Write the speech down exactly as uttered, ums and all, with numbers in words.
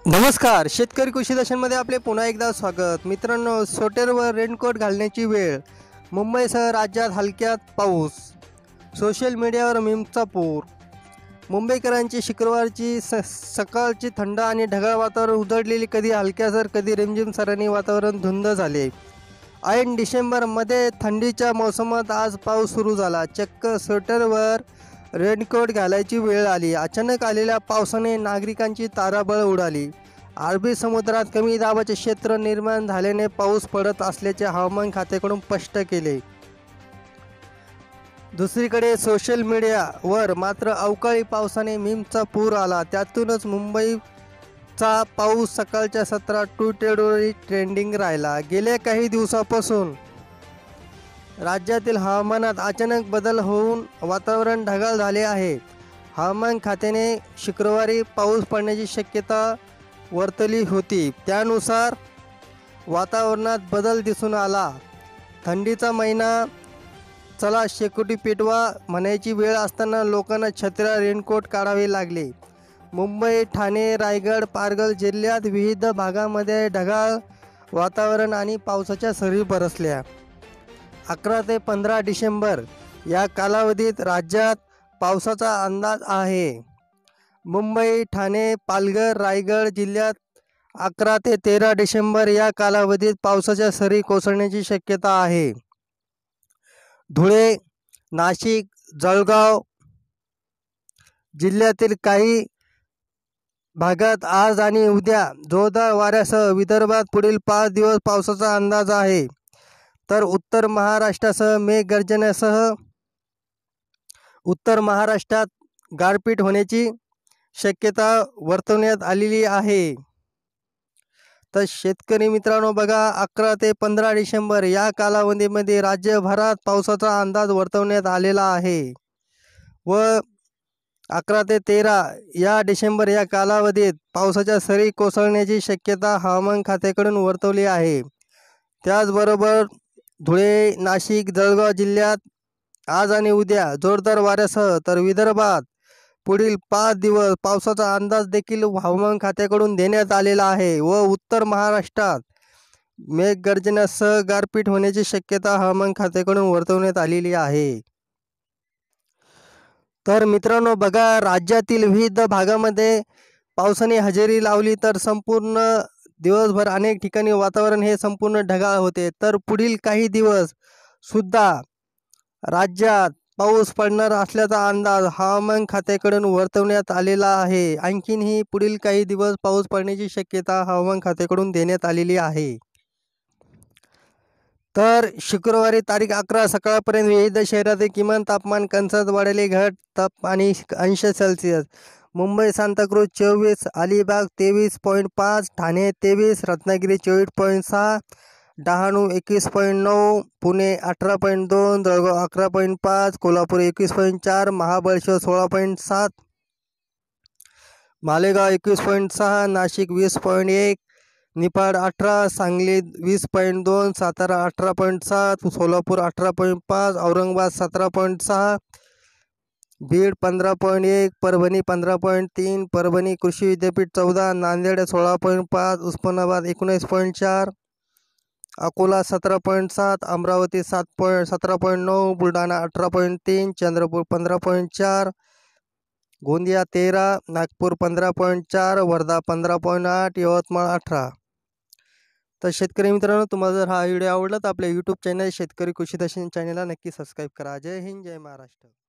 नमस्कार, शेतकरी कृषी दर्शनमध्ये आपले पुन्हा एकदा स्वागत. मित्रांनो, स्वेटरवर रेनकोट घालण्याची वेळ. मुंबईसह राज्यात हलक्यात पाऊस. सोशल मीडियावर मीमचा पूर. मुंबईकरांची शुक्रवारची स सकाळची थंड आणि ढगाळ वातावरण उजळलेली, कधी हलक्यासर कधी रिमझिम सरांनी वातावरण धुंद झाले. ऐन डिसेंबरमध्ये थंडीच्या मोसमात आज पाऊस सुरू झाला. चक्क स्वेटरवर रेनकोट घालायची वेळ आली. अचानक आलेल्या पावसाने नागरिकांची तारांबळ उडाली. अरबी समुद्रात कमी दाबाचे क्षेत्र निर्माण झाल्याने पाऊस पडत असल्याचे हवामान खात्याकडून स्पष्ट केले. दुसरीकडे सोशल मीडियावर मात्र अवकाळी पावसाने मीमचा पूर आला. त्यातूनच मुंबईचा पाऊस सकाळच्या सत्रात ट्विटरवर ट्रेंडिंग राहिला. गेल्या काही दिवसांपासून राज्यातील हवामानात अचानक बदल होऊन वातावरण ढगाळ झाले आहे. हवामान खात्याने शुक्रवारी पाऊस पडण्याची शक्यता वर्तवली होती. त्यानुसार वातावरणात बदल दिसून आला. थंडीचा महिना चला शेकोटी पेटवा म्हणायची वेळ असताना लोकांना छत्र्या रेनकोट काढावे लागले. मुंबई, ठाणे, रायगड, पालघर जिल्ह्यात विविध भागामध्ये ढगाळ वातावरण आणि पावसाच्या सरी बरसल्या. अकरा ते पंधरा डिसेंबर या कालावधीत राज्यात पावसाचा अंदाज आहे. मुंबई, ठाणे, पालघर, रायगड जिल्ह्यात अकरा ते तेरा डिसेंबर या कालावधीत पावसाच्या सरी कोसळण्याची शक्यता आहे. धुळे, नाशिक, जळगाव जिल्ह्यातील काही भागात आज आणि उद्या जोरदार वाऱ्यासह विदर्भात पुढील पाच दिवस पावसाचा अंदाज आहे. तर उत्तर महाराष्ट्रासह मेघगर्जनेसह उत्तर महाराष्ट्रात गारपीट होण्याची शक्यता वर्तवण्यात आलेली आहे. तर शेतकरी मित्रांनो बघा, अकरा ते पंधरा डिसेंबर या कालावधीमध्ये राज्यभरात पावसाचा अंदाज वर्तवण्यात आलेला आहे व अकरा ते तेरा या डिसेंबर या कालावधीत पावसाच्या सरी कोसळण्याची शक्यता हवामान खात्याकडून वर्तवली आहे. त्याचबरोबर धुळे, नाशिक, जळगाव जिल्ह्यात आज आणि उद्या जोरदार वाऱ्यासह तर विदर्भात पुढील पाच दिवस पावसाचा अंदाज देखील हवामान खात्याकडून देण्यात आलेला आहे व उत्तर महाराष्ट्रात मेघगर्जनेसह गारपीट होण्याची शक्यता हवामान खात्याकडून वर्तवण्यात आलेली आहे. तर मित्रांनो बघा, राज्यातील विविध भागामध्ये पावसाने हजेरी लावली तर संपूर्ण दिवसभर अनेक ठिकाणी वातावरण हे संपूर्ण ढगाळ होते. तर पुढील काही दिवस सुद्धा राज्यात पाऊस पडणार असल्याचा अंदाज हवामान खात्याकडून वर्तवण्यात आलेला आहे. आणखीनही पुढील काही दिवस पाऊस पडण्याची शक्यता हवामान खात्याकडून देण्यात आलेली आहे. तर शुक्रवारी तारीख अकरा सकाळपर्यंत विविध शहरातील किमान तापमान कंसात वाढले घट ताप आणि अंश सेल्सिअस. मुंबई सांताक्रूज चोवीस, अलिबाग तेवीस पॉईंट पाच, ठाणे तेवीस, रत्नागिरी चोवीस पॉईंट सहा, डहाणू एकवीस पॉईंट नऊ, पुणे अठरा पॉईंट दोन, जळगाव अकरा पॉईंट पाच, कोल्हापूर एकवीस पॉईंट चार, महाबळेश्वर सोळा पॉईंट सात, मालेगाव एकवीस पॉईंट सहा, नाशिक वीस पॉईंट एक, निफाड अठरा, सांगली वीस पॉईंट दोन, सातारा अठरा पॉईंट सात, सोलापूर अठरा पॉईंट पाच, औरंगाबाद सतरा पॉईंट सहा, बीड पंधरा पॉईंट एक, परभणी पंधरा पॉईंट तीन, परभणी कृषी विद्यापीठ चौदा, नांदेड सोळा पॉईंट पाच, उस्मानाबाद एकोणीस पॉईंट चार, अकोला सतरा पॉईंट सात, अमरावती सात पॉईंट सतरा पॉईंट नऊ, बुलढाणा अठरा पॉईंट तीन, चंद्रपूर पंधरा पॉईंट चार, गोंदिया तेरा, नागपूर पंधरा पॉईंट चार, वर्धा पंधरा पॉईंट आठ, यवतमाळ अठरा. तर शेतकरी मित्रांनो, तुम्हाला जर हा व्हिडिओ आवडला तर आपल्या यूट्यूब चॅनल शेतकरी कृषी दर्शन चॅनलला नक्की सबस्क्राईब करा. जय हिंद, जय महाराष्ट्र.